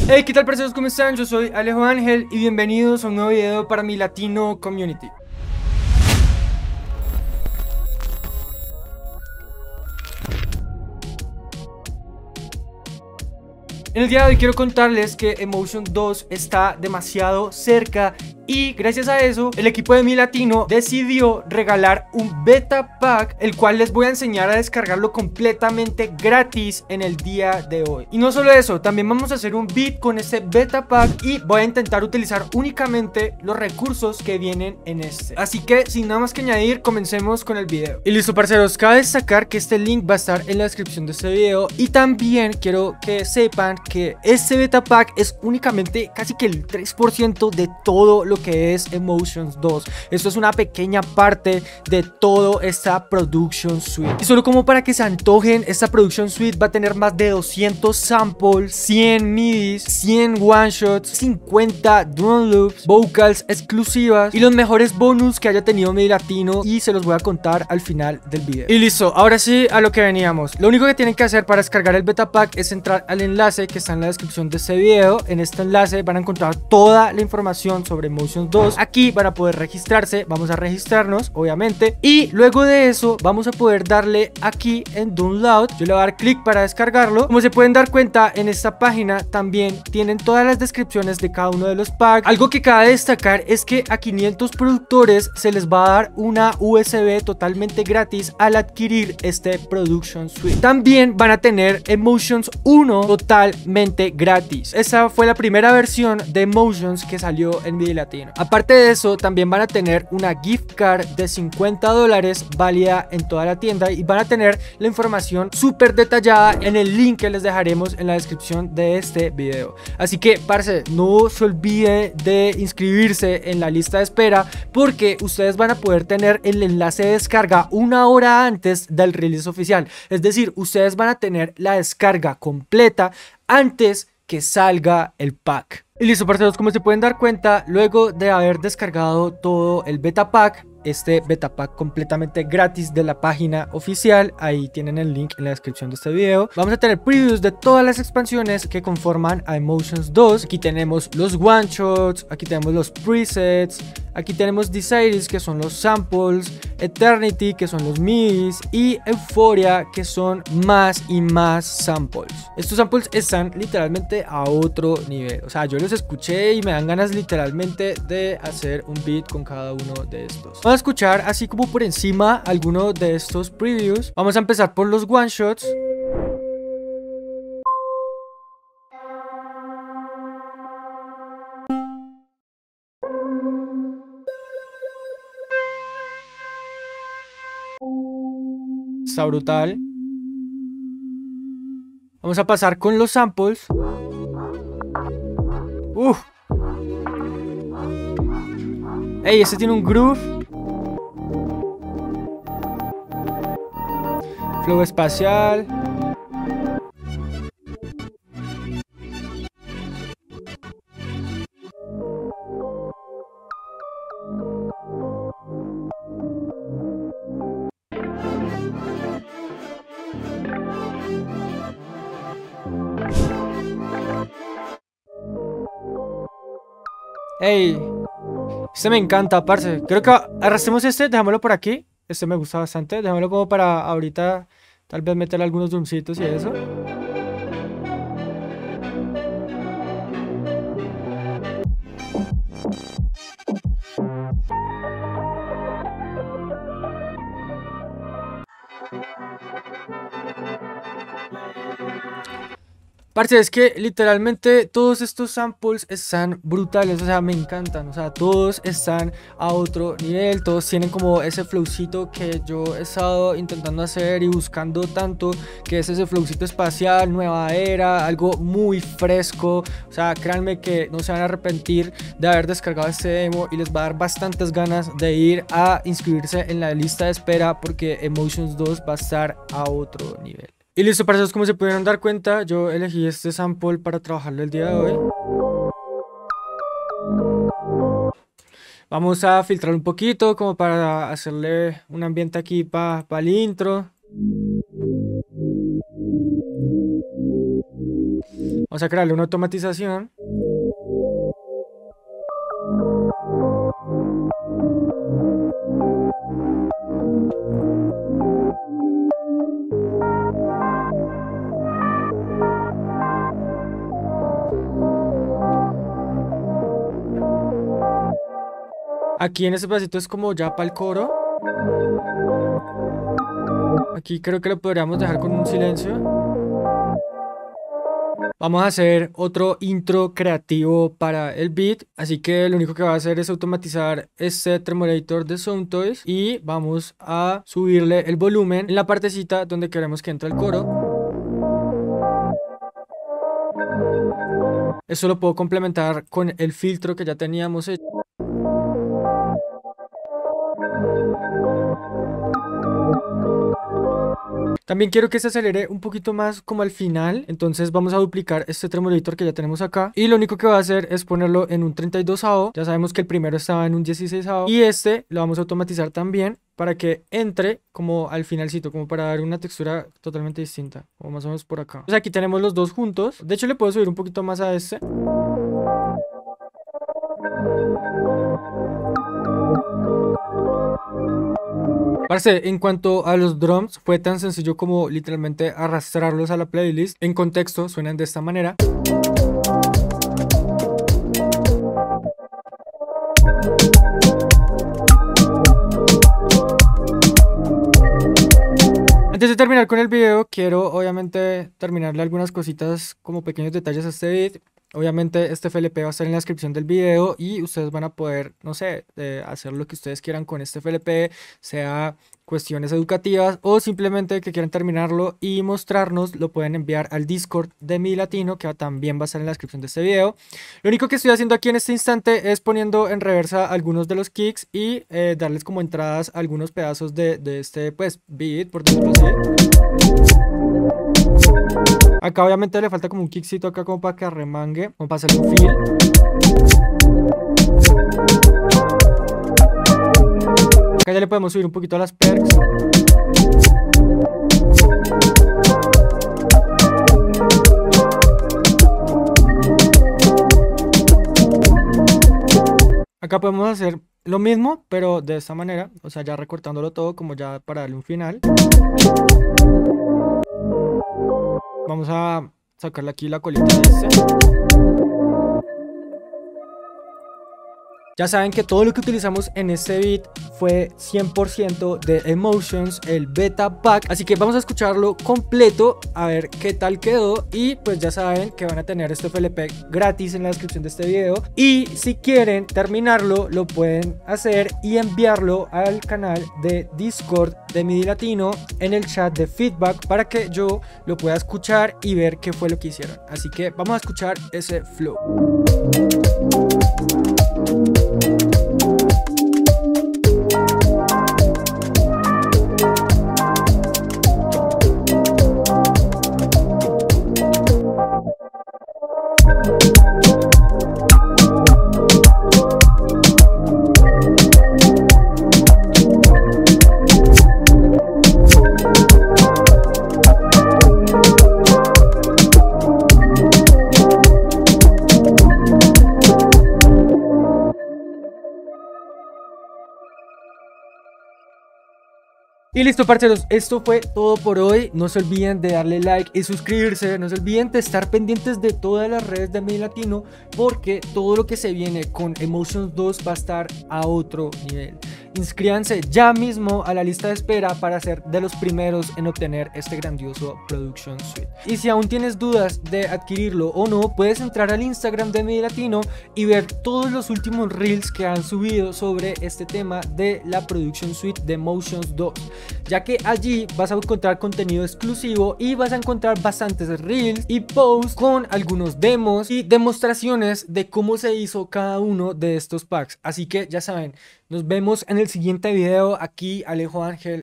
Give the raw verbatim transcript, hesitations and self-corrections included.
Hey, ¿qué tal, parceros? ¿Cómo están? Yo soy Alejo Ángel y bienvenidos a un nuevo video para mi Latino Community. En el día de hoy quiero contarles que Emotion dos está demasiado cerca y gracias a eso el equipo de Mi Latino decidió regalar un beta pack, el cual les voy a enseñar a descargarlo completamente gratis en el día de hoy. Y no solo eso, también vamos a hacer un beat con este beta pack y voy a intentar utilizar únicamente los recursos que vienen en este. Así que sin nada más que añadir, comencemos con el video. Y listo, parceros, cabe destacar que este link va a estar en la descripción de este video y también quiero que sepan que este beta pack es únicamente casi que el tres por ciento de todo lo que es Emotions dos. Esto es una pequeña parte de toda esta Production Suite. Y solo como para que se antojen, esta Production Suite va a tener más de doscientos samples, cien midis, cien one shots, cincuenta drum loops, vocals exclusivas y los mejores bonus que haya tenido Mi Latino, y se los voy a contar al final del video. Y listo, ahora sí a lo que veníamos. Lo único que tienen que hacer para descargar el beta pack es entrar al enlace que está en la descripción de este video. En este enlace van a encontrar toda la información sobre Emotions dos. Aquí van a poder registrarse, vamos a registrarnos obviamente, y luego de eso vamos a poder darle aquí en Download. Yo le voy a dar clic para descargarlo. Como se pueden dar cuenta, en esta página también tienen todas las descripciones de cada uno de los packs. Algo que cabe destacar es que a quinientos productores se les va a dar una U S B totalmente gratis al adquirir este Production Suite. También van a tener Emotions uno totalmente gratis. Esa fue la primera versión de Emotions que salió en Mi Latino. Aparte de eso, también van a tener una gift card de cincuenta dólares válida en toda la tienda, y van a tener la información súper detallada en el link que les dejaremos en la descripción de este video. Así que, parce, no se olvide de inscribirse en la lista de espera, porque ustedes van a poder tener el enlace de descarga una hora antes del release oficial. Es decir, ustedes van a tener la descarga completa antes que salga el pack. Y listo, parceros, como se pueden dar cuenta, luego de haber descargado todo el beta pack, este beta pack completamente gratis de la página oficial, ahí tienen el link en la descripción de este video, vamos a tener previews de todas las expansiones que conforman a Emotions dos. Aquí tenemos los one shots, aquí tenemos los presets, aquí tenemos Desires, que son los samples, Eternity, que son los midis, y Euphoria, que son más y más samples. Estos samples están literalmente a otro nivel, o sea, yo los escuché y me dan ganas literalmente de hacer un beat con cada uno de estos. Vamos a escuchar así como por encima algunos de estos previews. Vamos a empezar por los one shots. Está brutal. Vamos a pasar con los samples. Uf. Ey, este tiene un groove. Flow espacial. Ey, este me encanta, parce. Creo que arrastremos este, dejámoslo por aquí. Este me gusta bastante, dejámoslo como para ahorita tal vez meterle algunos drumcitos y eso. Parce, es que literalmente todos estos samples están brutales, o sea, me encantan, o sea, todos están a otro nivel, todos tienen como ese flowcito que yo he estado intentando hacer y buscando tanto, que es ese flowcito espacial, nueva era, algo muy fresco. O sea, créanme que no se van a arrepentir de haber descargado este demo y les va a dar bastantes ganas de ir a inscribirse en la lista de espera, porque Emotions dos va a estar a otro nivel. Y listo, parceros, como se pudieron dar cuenta, yo elegí este sample para trabajarlo el día de hoy. Vamos a filtrar un poquito como para hacerle un ambiente aquí para pa el intro. Vamos Vamos a crearle una automatización. Aquí en este pedacito es como ya para el coro. Aquí creo que lo podríamos dejar con un silencio. Vamos a hacer otro intro creativo para el beat, así que lo único que va a hacer es automatizar este Tremolator de Soundtoys y vamos a subirle el volumen en la partecita donde queremos que entre el coro. Eso lo puedo complementar con el filtro que ya teníamos hecho. También quiero que se acelere un poquito más como al final, entonces vamos a duplicar este Tremolator que ya tenemos acá y lo único que va a hacer es ponerlo en un treinta y dosavo, ya sabemos que el primero estaba en un dieciseisavo y este lo vamos a automatizar también para que entre como al finalcito, como para dar una textura totalmente distinta, o más o menos por acá. Entonces aquí tenemos los dos juntos, de hecho le puedo subir un poquito más a este. Parce, en cuanto a los drums, fue tan sencillo como literalmente arrastrarlos a la playlist. En contexto suenan de esta manera. Antes de terminar con el video, quiero obviamente terminarle algunas cositas como pequeños detalles a este beat. Obviamente este F L P va a estar en la descripción del video y ustedes van a poder, no sé, eh, hacer lo que ustedes quieran con este F L P, sea cuestiones educativas o simplemente que quieran terminarlo y mostrarnos, lo pueden enviar al Discord de Mi Latino, que también va a estar en la descripción de este video. Lo único que estoy haciendo aquí en este instante es poniendo en reversa algunos de los kicks y eh, darles como entradas a algunos pedazos de, de este pues beat, por decirlo así. Acá obviamente le falta como un kickcito acá como para que arremangue, como para hacerle un feel. Acá ya le podemos subir un poquito a las perks. Acá podemos hacer lo mismo, pero de esta manera, o sea, ya recortándolo todo como ya para darle un final. Vamos a sacarle aquí la colita de este. Ya saben que todo lo que utilizamos en este beat fue cien por ciento de Emotions, el beta pack. Así que vamos a escucharlo completo, a ver qué tal quedó. Y pues ya saben que van a tener este F L P gratis en la descripción de este video. Y si quieren terminarlo, lo pueden hacer y enviarlo al canal de Discord de Mi Latino en el chat de feedback para que yo lo pueda escuchar y ver qué fue lo que hicieron. Así que vamos a escuchar ese flow. Y listo, parceros, esto fue todo por hoy. No se olviden de darle like y suscribirse. No se olviden de estar pendientes de todas las redes de Mi Latino, porque todo lo que se viene con Emotions dos va a estar a otro nivel. Inscríbanse ya mismo a la lista de espera para ser de los primeros en obtener este grandioso Production Suite. Y si aún tienes dudas de adquirirlo o no, puedes entrar al Instagram de Mi Latino y ver todos los últimos reels que han subido sobre este tema de la Production Suite de Emotions dos, ya que allí vas a encontrar contenido exclusivo y vas a encontrar bastantes reels y posts con algunos demos y demostraciones de cómo se hizo cada uno de estos packs. Así que ya saben, nos vemos en el siguiente video. Aquí Alejo Ángel